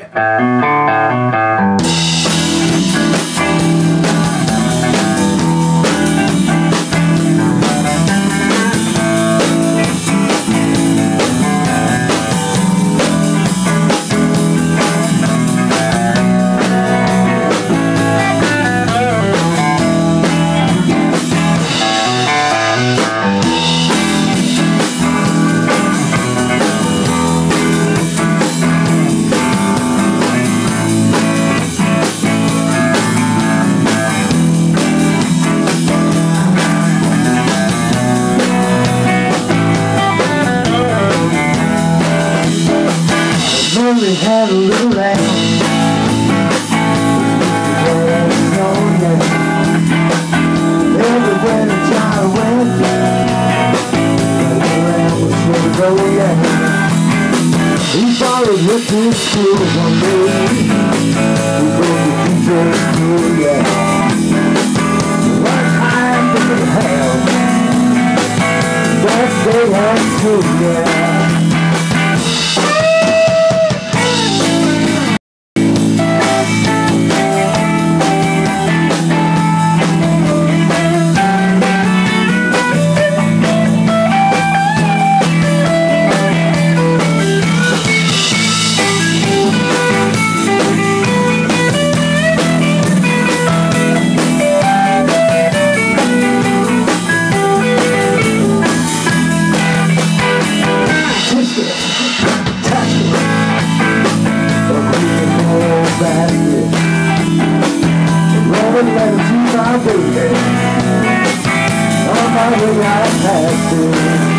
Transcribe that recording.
We had a little lamb. Everywhere the child went, the lamb was sure to go, yeah. He followed her to school one day. He goes to teacher's school, yeah. What time did they have? That they had school, yeah. Let it be my baby. On my way I passed it.